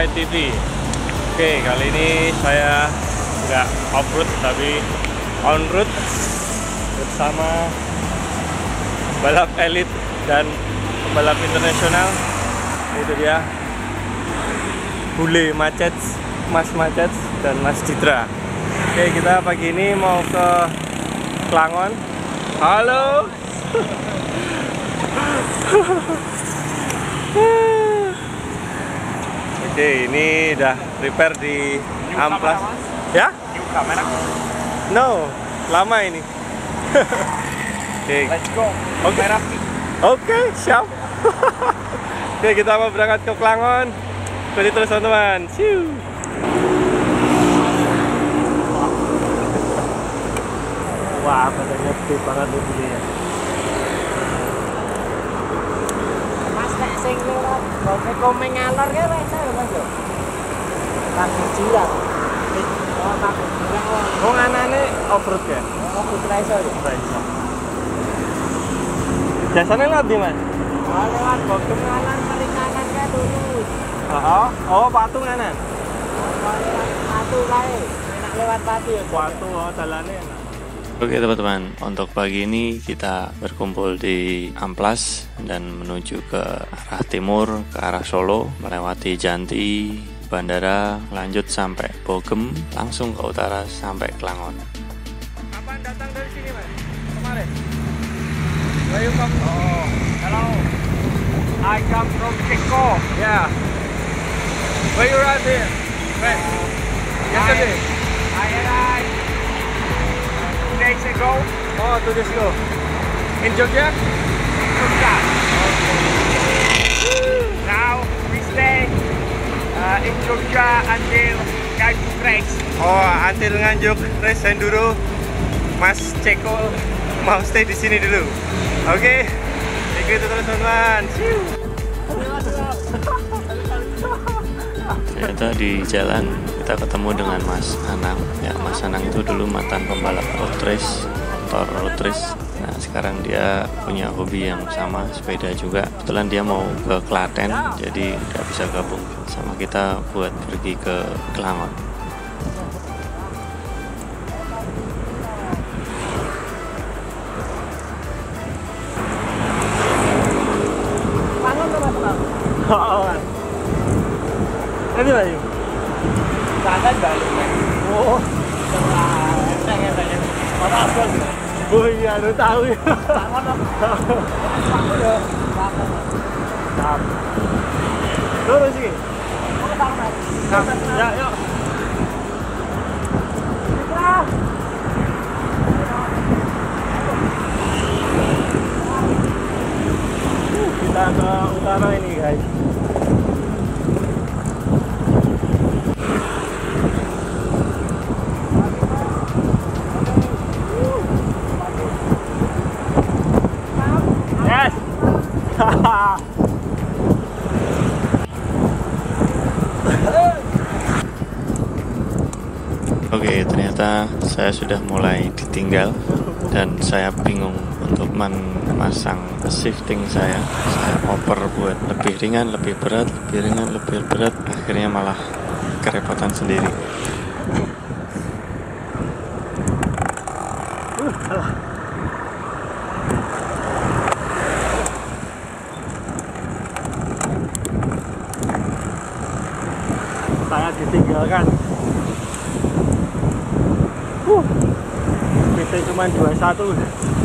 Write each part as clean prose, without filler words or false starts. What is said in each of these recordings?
Ride TV. Oke, kali ini saya nggak off-road tapi on-road bersama balap elit dan balap internasional. Itu dia Bule Macet, Mas Macet dan Mas Citra. Oke, kita pagi ini mau ke Klangon. Halo. Oke, ini udah repair di amplas. Ya? Kamera. No, lama ini. Oke. Let's go. Oke. Oke, siap. Oke, kita mau berangkat ke Klangon. Ikuti terus teman-teman. Siu. Wah, badannya gede banget nih ini ya. Mas nek sing lewat boke komeng ngalor ke rasa lho Mas yo. Langsung jilat. Oh, tak jilat. Oh, nganane off-road ya? Oh, putra iso yo. Iso. Biasanya lewat di mana? Oh, lewat bokem kanan paling kanan ke lurus. Oh, patung kanan. Oh, lewat Patu kae. Enak lewat Patu ya. Patu, oh, jalannya enak. Oke teman-teman, untuk pagi ini kita berkumpul di Amplas dan menuju ke arah timur, ke arah Solo, melewati Janti, bandara, lanjut sampai Bogem, langsung ke utara sampai Klangon. Kapan datang dari sini, Mas? Kemarin? Where you come from? Oh, hello. I come from Ceko. Yeah. Where you arrived here? When? Yesterday? I arrived 2 days ago. Oh, 2 days ago. In Jogja? Jogja. Now we stay in Jogja until Nganjuk race. Oh, until Nganjuk race enduro. Mas Ceko mau stay di sini dulu. Oke. Ikuti terus teman-teman. Siu. Ternyata di jalan kita ketemu dengan Mas Anang. Ya, Mas Anang itu dulu mantan pembalap road race, motor road race. Nah, sekarang dia punya hobi yang sama, sepeda juga. Kebetulan dia mau ke Klaten, jadi nggak bisa gabung sama kita buat pergi ke Klangon. Pangon to Mas. Oh. Ini lagi. Jangan balik. Oh. Enteng-enteng. Ora abot. Oh iya, lu tahu ya. Pangon to. Pangon yo. Siap. Lurus sih. Ya, yuk. Kita ke utara ini, guys. Yes. Oke, ternyata saya sudah mulai ditinggal dan saya bingung untuk memasang shifting saya. Saya oper buat lebih ringan, lebih berat, lebih ringan, lebih berat. Akhirnya malah kerepotan sendiri. Saya ditinggalkan. PT cuma 21.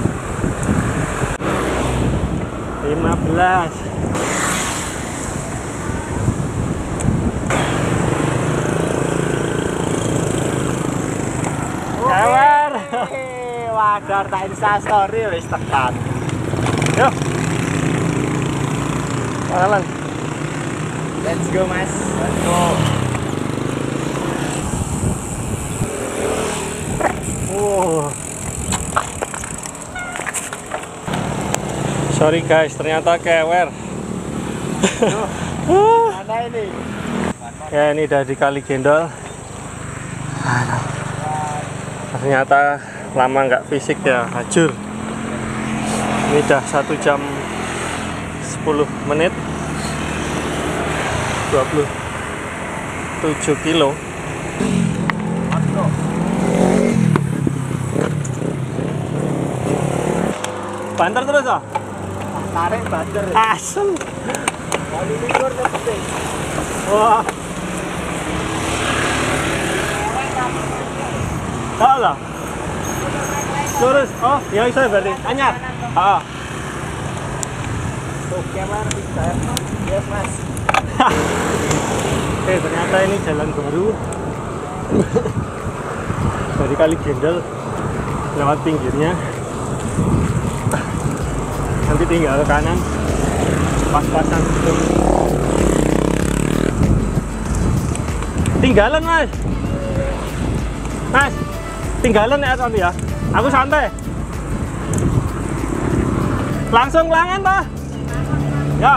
15. Kewer. Wajar tak Insta story wis tekan. Yuk. Jalan. Let's go Mas. Let's go. Sorry guys, ternyata kewer. Mana ini? Ya, ini udah di Kali Gendol. Ternyata lama nggak fisik ya, hancur. Ini udah 1 jam 10 menit 20 7 kilo. Banter terus ah? Tarik banter. Asem. Kali likur penting. Wah. Salah. Terus, oh, ya bisa berarti. Anyar. Ah. Tuh kewer bisa. Yes mas. Ternyata ini jalan baru dari Kali Gendel lewat pinggirnya. Nanti tinggal ke kanan, pas-pasan gitu. Tinggalan mas, tinggalan ya nanti ya. Aku santai. Langsung langan pak. Ya.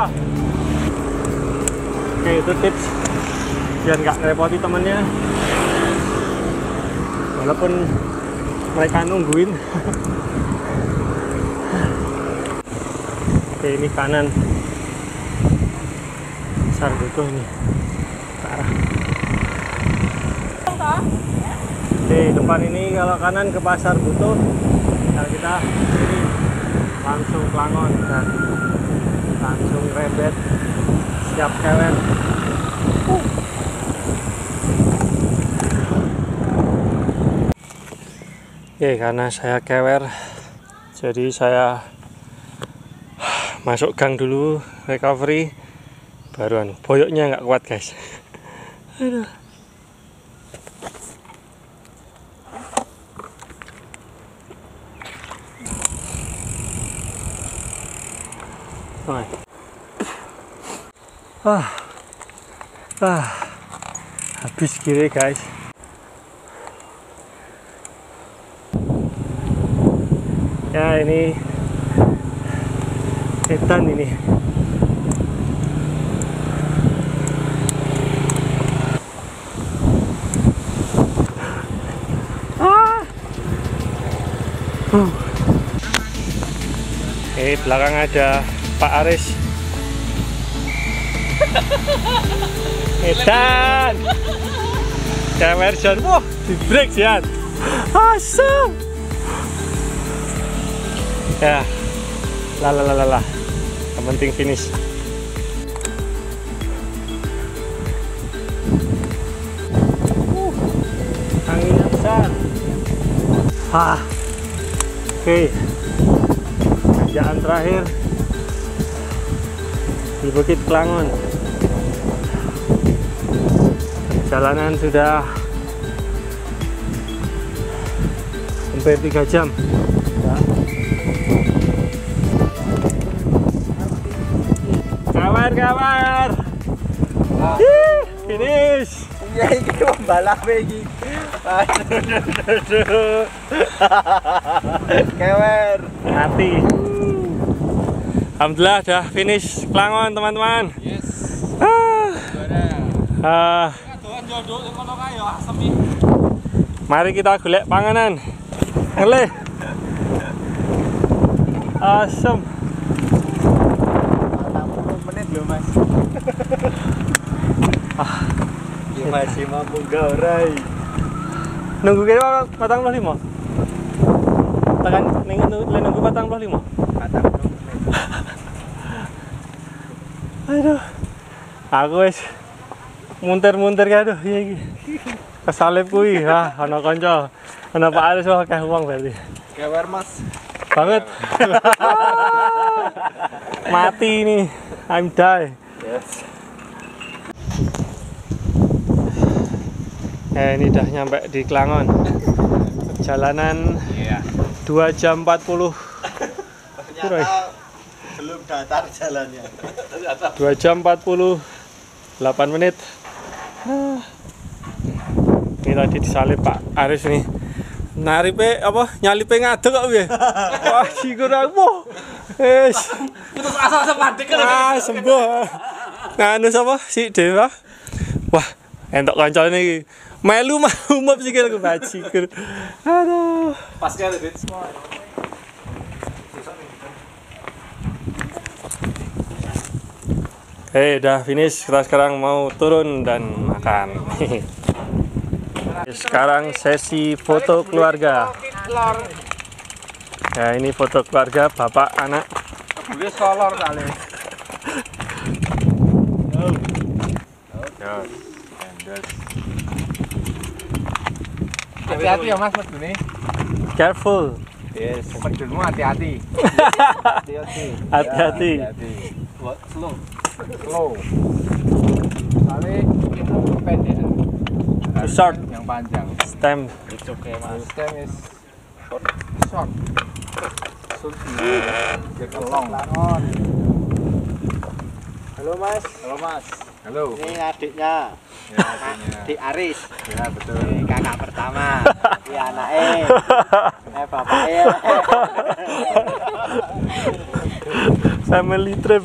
Oke, itu tips biar nggak ngerepoti temennya, walaupun mereka nungguin. Oke, ini kanan besar gitu ini ke arah. Oke, depan ini kalau kanan ke Pasar Butuh, nah kita ini langsung Klangon dan langsung rebet siap kewer. Oke, karena saya kewer, jadi saya masuk gang dulu, recovery, baruan boyoknya nggak kuat guys. Aduh. Habis kiri guys. Ya ini setan ini. Belakang ada Pak Aris. Edan. Kewer Jan. Wah, di break Jan. Asem. Ya. Lah. Yang penting finish. Anginnya besar. Oke. Tanjakan terakhir di Bukit Klangon. Perjalanan sudah hampir 3 jam. Kawan. Finish. Ya iki pembalap iki. Aduh. Kewer. Mati. Alhamdulillah udah finish Klangon teman-teman. Yes. Mari kita golek panganan. Ngelih. Asem. 40 menit loh mas. Ya masih mampu gaurai. Nunggu kira 45. Tekan nunggu 45. 40 menit. Aduh. Aku wis munter-munter ya aduh iya iki. Kesalip kuwi. Ana kanca. Ana Pak Aris wae akeh wong berarti. Kewer mas. Banget. Mati ini. I'm die. Yes. Ini udah nyampe di Klangon. Perjalanan 2 jam 40. Ternyata belum datar jalannya. 2 jam 48 menit. Ini tadi disalip Pak Aris nih. Naripe apa? Nyalipe ngadeg kok piye? Wah, sikur aku. Wis. Putus asa sepadik kan. Sembuh. Nganu sapa? Si Dewa. Wah, entuk kancane iki. Melu umap sikil aku bajikur. Aduh. Pas kali Dit. Udah finish. Kita sekarang mau turun dan makan. Sekarang sesi foto keluarga. Ya, ini foto keluarga bapak anak. Boleh solor kali. Hati-hati ya Mas medune. Careful. Yes, medunmu hati-hati. Hati-hati. Slow. Kali itu pendek. Too short. Yang panjang. Stem. It's okay Mas. Stem is short. Should get along. Halo Mas. Halo Mas. Halo. Ini adiknya. Ya, adiknya. Di Aris. Ya betul. Ini kakak pertama. Ini anaknya. Bapaknya. Family trip.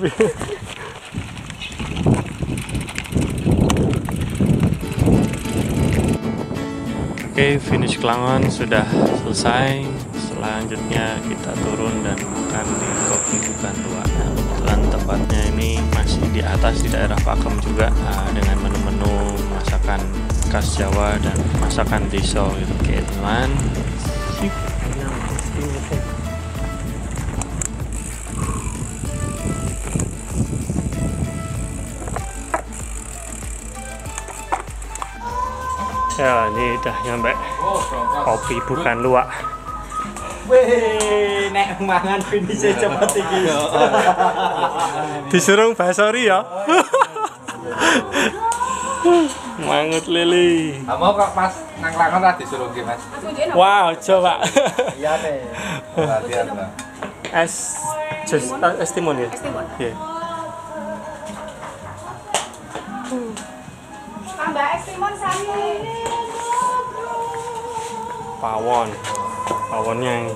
Oke, finish Klangon sudah selesai. Selanjutnya kita turun dan makan di Kopi Bukan Luar. Nah, kebetulan tempatnya ini masih di atas di daerah Pakem juga, dengan menu-menu masakan khas Jawa dan masakan desa gitu. Oke, teman. Ya, ini udah nyampe Kopi Bukan Luar. Wih, nek mangan finish cepet iki. Disuruh basori ya. Mangut lili. Kamu kok pas nang Klangon ra disuruh ki Mas? Wow, coba. Iya teh. Latihan lah. Es timun ya? Iya. Tambah es timun sami. Pawonnya ini.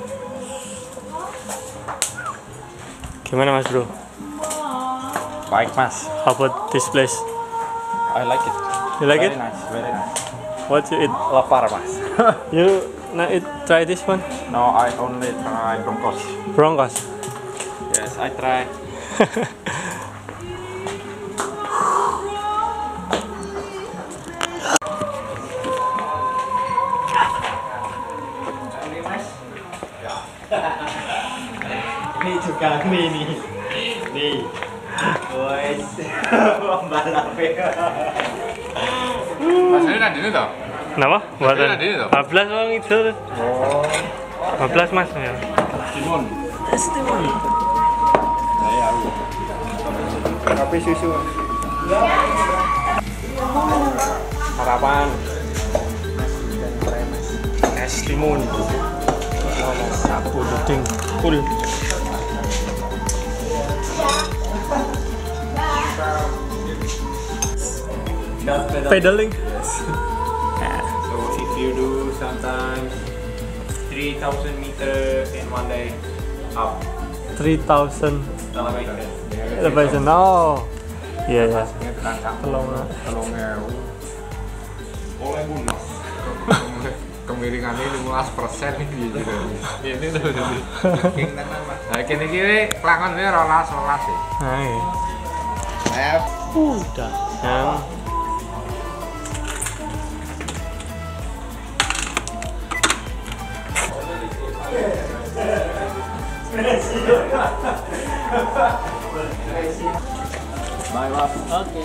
Gimana Mas Bro? Baik Mas. How about this place? I like it. You like it? Nice, very nice. What you eat? Lapar Mas. You try this one? No, I only try broncos. Broncos. Yes, I try. Ini juga nih. Boys. Pembalap. Mas ini ada ini toh? Kenapa? Buatan Tadi itu? 14 orang itu. Oh. 14 Mas ya. Timun. Timun. Saya Kopi susu. Harapan. Es timun. Sapu duding. Cool. Pedaling. So if you do sometimes 3,000 meter in one day up 3,000 elevation. Oh. Iya ya. Oleh bungas. Kemiringannya 15% nih gitu. Ini tuh jadi. Nah, kini Klangon ini rolas ya. Hai. Udah. Yang Bye, Mas. Oke.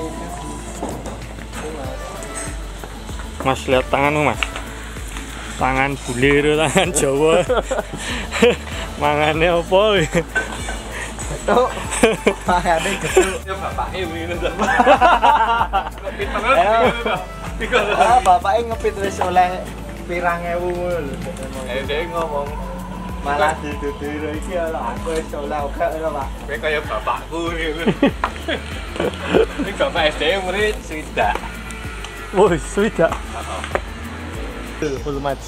Mas lihat tanganmu Mas. Tangan bulir, tangan Jawa. Mangannya apa? Tuh. Makane gedhe. Ya bapaknya begini tuh. Bapaknya ngepit wis oleh pirang ewu ngono lho. Dia ngomong Malah ditutur iki ora aku wis oleh oke lho, Pak. kayak kayak bapakku gitu. Ini bapak SD murid sudah. Woi, sudah. Full match.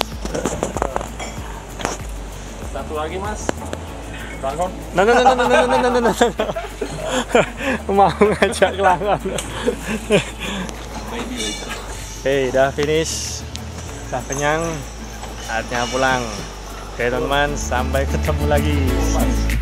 Satu lagi Mas. Klangon. Nah. Mau ngajak Klangon. Oke, udah finish. Udah kenyang. Saatnya pulang. Oke teman-teman, sampai ketemu lagi.